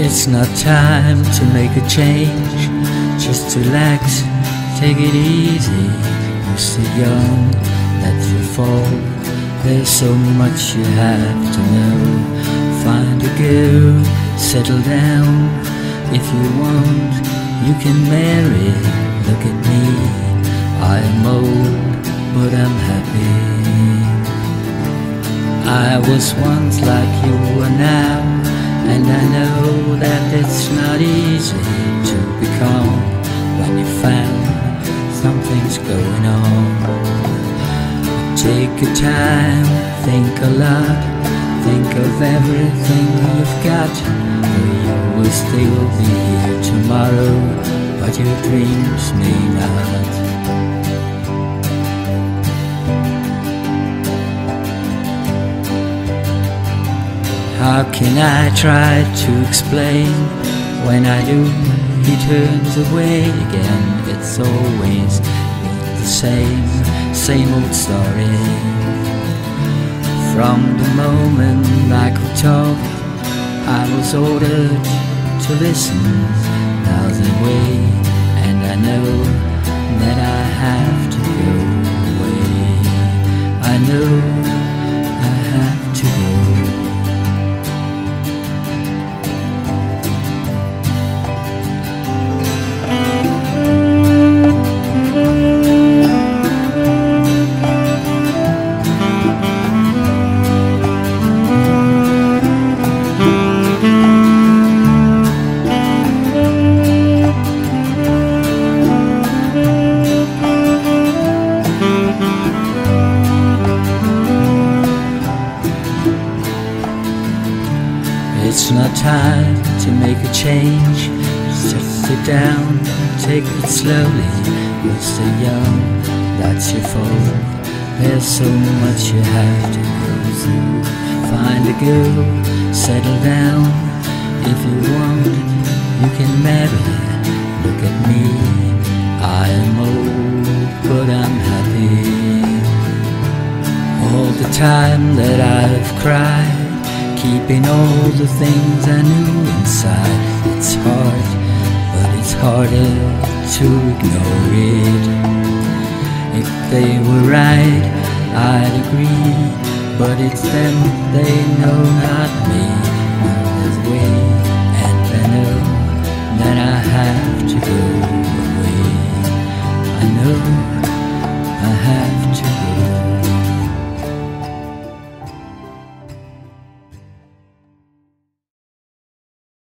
It's not time to make a change. Just relax, take it easy. You're still young, that's your fault. There's so much you have to know. Find a girl, settle down. If you want, you can marry. Look at me, I am old, but I'm happy. I was once like you are now, and I know that it's not easy to become when you found something's going on. Take your time, think a lot, think of everything you've got. You will still be here tomorrow, but your dreams may not. How can I try to explain? When I do, he turns away again. It's always been the same old story. From the moment I could talk, I was ordered to listen. Now the way, and I know that I have to go away. I know I have to go. It's not time to make a change. Just sit down, take it slowly. You're still young, that's your fault. There's so much you have to go through. Find a girl, settle down. If you want, you can marry. Look at me, I am old, but I'm happy. All the time that I've cried, keeping all the things I knew inside. It's hard, but it's harder to ignore it. If they were right, I'd agree, but it's them, they know, not me. Now there's a way, and I know that I have to go away. I know